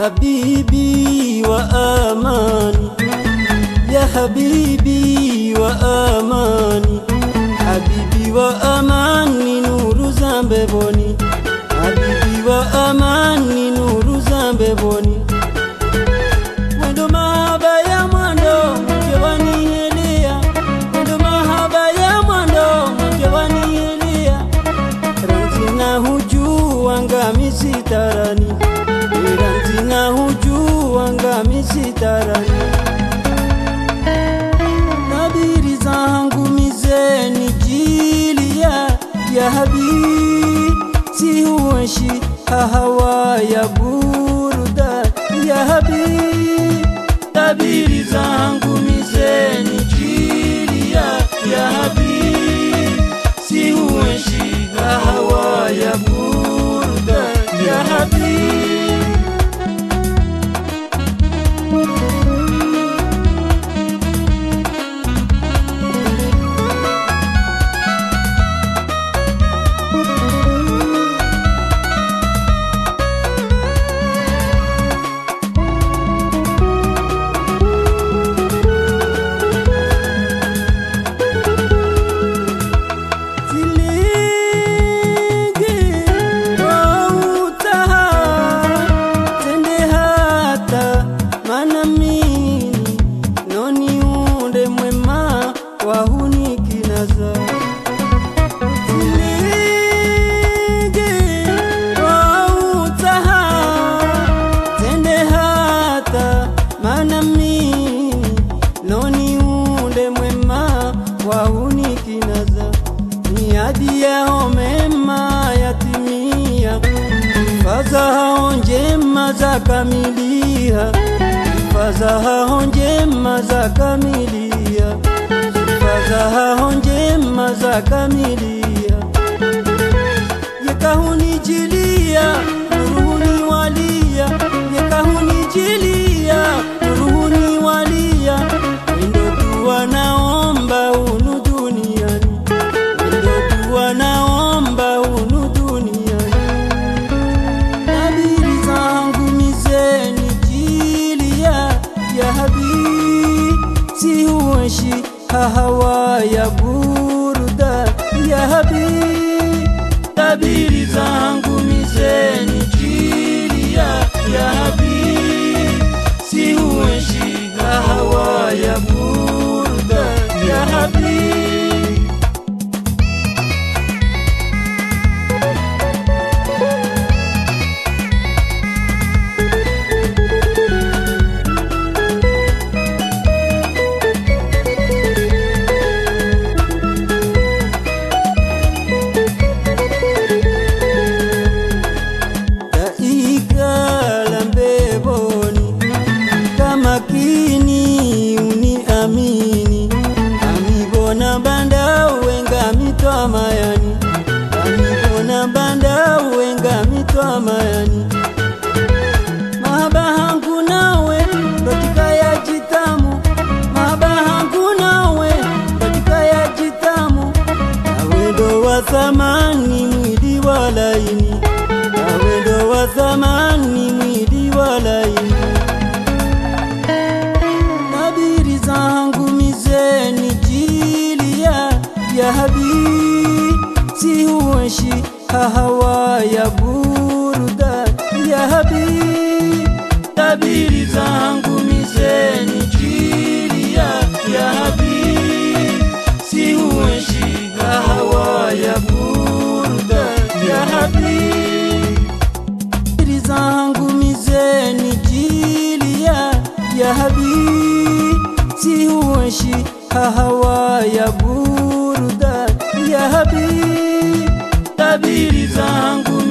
حبيبي وآماني يا حبيبي وآماني حبيبي وآماني نور زنببوني حبيبي وآماني نور زنببوني Mwendo mahaba ya mwendo mkewani helia Mwendo mahaba ya mwendo mkewani helia Ranzina hujua ngami sitarani Ranzina hujua ngami sitarani Tabiri zangu mizeni jilia ya habibi Si huweshi hawa ya buruda ya habibi Tabiri zangu mizeni jilia ya habibi Si huweshi hawa ya buruda ya habibi Fazaha njema za kamilia Fazaha njema za kamilia Fazaha njema za kamilia Yekahuni jilia Uruhuni walia Yekahuni jilia Uruhuni walia Wendo tuwa naomba unu duniani Wendo tuwa naomba unu duniani ya habibi Si huweshi hawa ya buruda ya habibi Tabiri zangu mizeni jilia ya habibi Si huweshi hawa ya buruda ya habibi Makini uniamini Amibona banda uwenga mitwa mayani Amibona banda uwenga mitwa mayani Mahaba hangu nawe katika ya jitamu Mahaba hangu nawe katika ya jitamu Awendo wa thamani mwili wa laini Awendo wa thamani mwili wa laini zangu mizeni jilia ya habibi Si huweshi hawa ya buruda ya habibi Tabiri zangu mizeni jilia ya habibi Si huweshi hawa ya buruda ya habibi Tabiri zangu mizeni jilia ya habibi Si huweshi hawa ya buruda ya habibi Tabiri zangu